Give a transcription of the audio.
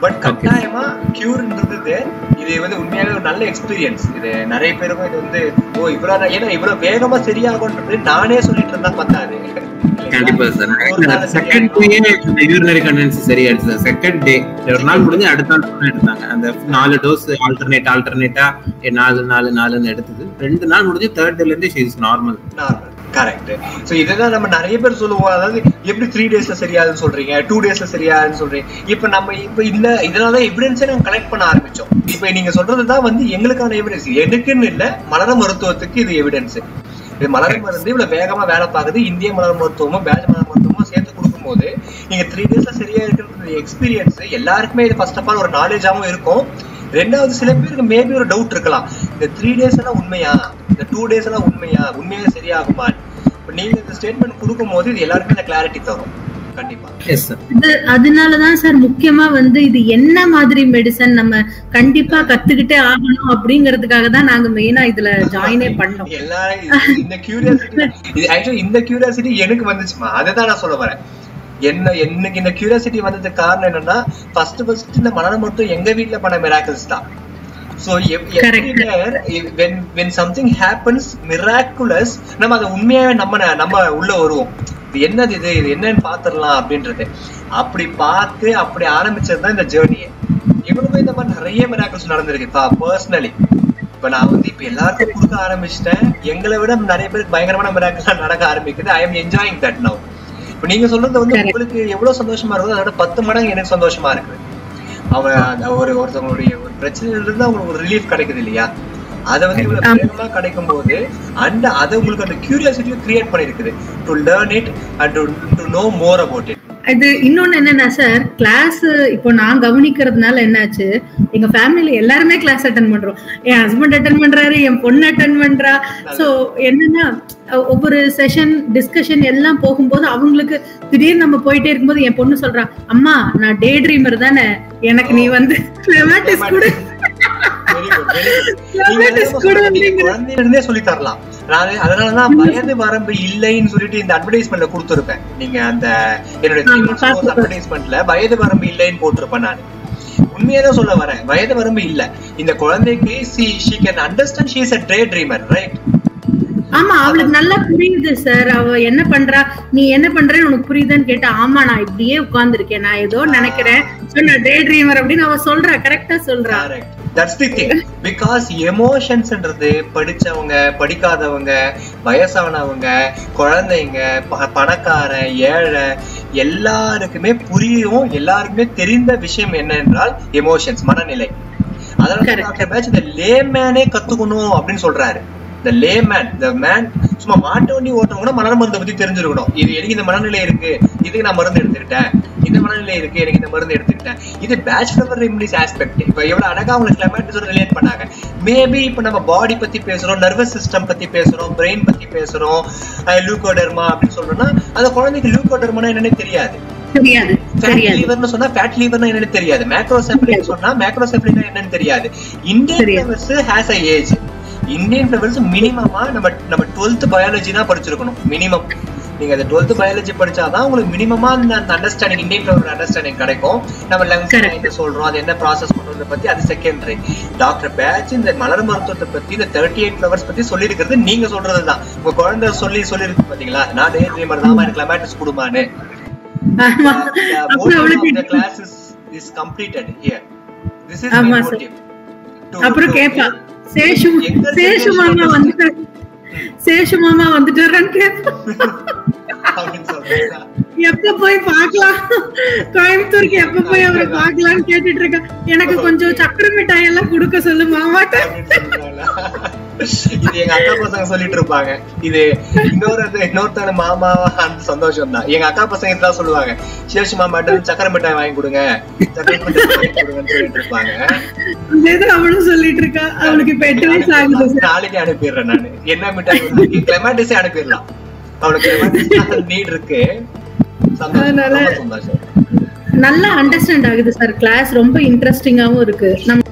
But கட்டாயமா கியூர்ன்றது இது வந்து உண்மையாவே ஒரு நல்ல எக்ஸ்பீரியன்ஸ். இது நிறைய பேருக்கும் இது வந்து இவ்வளவு ஏன்னா இவ்வளவு வேகமா சரியாகும்ன்றது நானே சொல்லிட்டு இருந்தா பத்தாது. கண்டிப்பா sir. Second day urinary continence சரியாயிடுச்சு சார். செகண்ட் டே ஒரு நாள் முடிஞ்சு அடுத்த நாள் எடுத்தாங்க. அந்த 4 டோஸ் ஆல்டர்னேட்டா 4 எடுத்தது. 2 நாள் முடிஞ்சு தேர்ட் டேல இருந்து she is normal. Correct. So இதெல்லாம் நம்ம நிறைய பேர் சொல்லுவோம், அதாவது எப்படி 3 டேஸ்ல சரியாதுன்னு சொல்றீங்க, 2 டேஸ்ல சரியாதுன்னு சொல்றீங்க. இப்ப இந்த இதனால எவிடன்ஸை நம்ம கலெக்ட் பண்ண ஆரம்பிச்சோம். இப்ப நீங்க சொல்றதுதான் வந்து எங்களுக்கான எவிடன்ஸ். எனக்குன்னு இல்ல, மலர மருத்துவத்துக்கு இது எவிடன்ஸ். இது மலர் மருந்து இவ்வளவு வேகமா வேலை பார்க்குது. இந்திய மலர் மருத்துவமும் பேட்ச் மலர் மருத்துவமும் சேர்த்து கொடுக்கும் போது நீங்க 3 டேஸ்ல சரியா இருக்கிற எக்ஸ்பீரியன்ஸ் எல்லாருக்குமே இது ஃபர்ஸ்ட் ஆஃப் ஆல் ஒரு நாலேஜாவும் இருக்கும். ரெண்டாவது சில பேருக்கு மேபி ஒரு டவுட் இருக்கலாம், இந்த 3 டேஸ் எல்லாம் உண்மையா, இந்த 2 டேஸ் எல்லாம் உண்மையா சரியாகுமா? இப்ப நீங்க இந்த ஸ்டேட்மெண்ட் கொடுக்கும் போது இது எல்லாருக்குமே இந்த கிளாரிட்டி தரும். அதனாலதான் சார் முக்கியமா வந்து இது என்ன மாதிரி மெடிசன் நம்ம கண்டிப்பா கத்துக்கிட்டே ஆகணும் அப்படிங்கறதுக்காக தான் நாங்க மெயினா இதுல ஜாயினே பண்ணோம். இந்த கியூரியாசிட்டி எனக்கு வந்துச்சுமா, அதான் நான் சொல்ல வரேன். எனக்கு இந்த கியூரியாசிட்டி வந்ததுக்கு காரணம் என்னன்னா, ஃபர்ஸ்ட் இந்த மலர மருத்துவம் எங்க வீட்டுல பண்ண மிராக்கிள்ஸ் தான். So everywhere when something happens miraculous, நம்ம அதை உண்மையாவே நம்ம உள்ள வருவோம். இது என்னது, இது என்னன்னு பாத்துடலாம் அப்படின்றது. அப்படி பார்த்து அப்படி ஆரம்பிச்சதுதான் இந்த ஜேர்னியே. இவனுக்கும் இந்த மாதிரி நிறைய மிராக்கிள்ஸ் நடந்திருக்கு பர்சனலி. இப்ப நான் வந்து இப்ப எல்லாருக்கும் கொடுக்க ஆரம்பிச்சிட்டேன். எங்களை விட நிறைய பேருக்கு பயங்கரமான மிராக்கிள்ஸ் நடக்க ஆரம்பிக்குது. I am enjoying that now. இப்ப நீங்க சொல்றது வந்து உங்களுக்கு எவ்வளவு சந்தோஷமா இருக்குதோ அதோட 10 மடங்கு எனக்கு சந்தோஷமா இருக்குது. ஒருத்தவங்களுடைய ஒரு பிரச்சனையில இருந்து அவங்களுக்கு ஒரு ரிலீஃப் கிடைக்குது இல்லையா, அதை வந்து இவ்வளவு வேகமா கிடைக்கும் போது அண்ட் அதை உங்களுக்கு அந்த கியூரியாசிட்டியை கிரியேட் பண்ணிருக்குது to learn it and to know more about it. இது இன்னொன்னு என்னன்னா சார், கிளாஸ் இப்போ நான் கவனிக்கிறதுனால என்னாச்சு, எங்க ஃபேமிலியில எல்லாருமே கிளாஸ் அட்டென்ட் பண்றோம். என் ஹஸ்பண்ட் அட்டென்ட் பண்றாரு, என் பொண்ணு அட்டென்ட் பண்றா. சோ என்னன்னா ஒவ்வொரு செஷன் டிஸ்கஷன் எல்லாம் போகும்போது அவங்களுக்கு திடீர்னு நம்ம போயிட்டே இருக்கும்போது என் பொண்ணு சொல்றா, அம்மா நான் டே ட்ரீமர் தானே, எனக்கு நீ வந்து சொல்லி தரலாம். அதனாலதான் வயது வரம்பு இல்லைன்னு சொல்லிட்டு இந்த அட்வர்டைஸ்மெண்ட்ல கொடுத்திருப்பேன். நீங்க அந்த என்னுடைய அட்வர்டைஸ்மெண்ட்ல வயது வரம்பு இல்லைன்னு போட்டிருப்பேன். நான் உண்மையாதான் சொல்ல வரேன், வயது வரம்பு இல்ல. இந்த குழந்தைக்கு she can understand she is a daydreamer, right? ஆமா, அவளுக்கு நல்லா புரியுது சார். அவ என்ன பண்றா, நீ என்ன பண்றேன்னு உனக்கு புரியுதுன்னு கேட்டா, ஆமா நான் இப்படியே உட்கார்ந்துருக்கேன், நான் ஏதோ நினைக்கிறேன், நான் டே ட்ரீமர் அப்படின்னு அவ சொல்றா. கரெக்டா சொல்றா. That's the thing. Because emotionsன்றது படிச்சவங்க படிக்காதவங்க வயசானவங்க குழந்தைங்க பணக்காரன் ஏழை எல்லாருக்குமே புரியும், எல்லாருக்குமே தெரிந்த விஷயம் என்னென்றால் எமோஷன்ஸ், மனநிலை. அதனால டாக்டர் பேட்ச் இந்த லேமேனே கத்துக்கணும் அப்படின்னு சொல்றாரு. The layman, the man, சும்மா மாட்டு வண்டி ஓட்டுறவங்க கூட மலர் மருந்தை பத்தி தெரிஞ்சிருக்கணும். இது எனக்கு இந்த மனநிலை இருக்கு, இதுக்கு நான் மருந்து எடுத்துக்கிட்டேன், இந்த மனநிலை இருக்கு எனக்கு இந்த மருந்து எடுத்துக்கிட்டேன். இது பேச்சுலர் ரெமிடிஸ் ஆஸ்பெக்ட். இப்ப எவ்வளவு அழகா அவங்க கிளைமேட்டிஸோட ரிலேட் பண்ணாங்க. மேபி இப்ப நம்ம பாடி பத்தி பேசுறோம், நர்வஸ் சிஸ்டம் பத்தி பேசுறோம், பிரெயின் பத்தி பேசுறோம், லூகோடெர்மா அப்படின்னு சொல்றோம்னா அந்த குழந்தைக்கு லூகோடெர்மானா என்னன்னு தெரியாது. சொன்னா ஃபேட் லிவர்னா என்னன்னு தெரியாது. மேக்ரோசெஃபலின் சொன்னா மேக்ரோசெஃபலின் என்னன்னு தெரியாது. Indian flowers has a age. Indian flowers மினிமமா நம்ம 12th பயாலஜி தான் படிச்சிருக்கணும் மினிமம். நீங்க அந்த 12th பயாலஜி படிச்சாதான் உங்களுக்கு மினிமமா அந்த அண்டர்ஸ்டாண்டிங், இந்தியன் ஃபிளவர் அண்டர்ஸ்டாண்டிங் கிடைக்கும். நம்ம லங்ஸ் என்ன சொல்றோம், அது என்ன ப்ராசஸ் பண்றதை பத்தி அது செகண்டரி. டாக்டர் பேட்ச் இந்த மலர் மருத்துவத்தை பத்தி இந்த 38 ஃபிளவர்ஸ் பத்தி சொல்லி இருக்கிறது நீங்க சொல்றதுதான். உங்க குழந்தை சொல்லிருக்கு பாத்தீங்களா, நான் டே ட்ரீமர் தான், எனக்கு கிளைமேட்டிஸ் கொடுமான்னு. The class is completed here. This is my motive. அப்புறம் கேப்பா, சேஷு மாமா வந்துட்டாரான்னு கேப்பா. எப்ப போய் பாக்கலாம், கோயம்புத்தூருக்கு எப்ப போய் அவரை பாக்கலாம்னு கேட்டுட்டு இருக்கா. எனக்கு கொஞ்சம் சக்கரை மிட்டாய் எல்லாம் கொடுக்க சொல்லு மாமாட்ட. இது எங்க அக்கா பசங்க சொல்லிட்டு இருப்பாங்க. இது இன்னொருத்தான மாமா அந்த சந்தோஷம் தான். எங்க அக்கா பசங்க இதுதான் சொல்லுவாங்க, சேஷு மாமாட்ட சக்கரை மிட்டாய் வாங்கி கொடுங்க, சக்கரை மிட்டாய் வாங்கி கொடுங்கன்னு சொல்லிட்டு இருப்பாங்க. அவளும் சொல்லிட்டு இருக்கா. அவளுக்கு இப்ப 8 வயசு ஆகுது. நாளைக்கு அனுப்பிடுறேன் நானு. என்ன மிட்டாய் கிளைமேட்டிஸே அனுப்பிடலாம். அவளுக்கு கிளைமேட்டிஸ் நீட் இருக்கு. சந்தோஷம், நல்லா அண்டர்ஸ்டாண்ட் ஆகுது சார். கிளாஸ் ரொம்ப இன்ட்ரெஸ்டிங்காவும் இருக்கு. நம்ம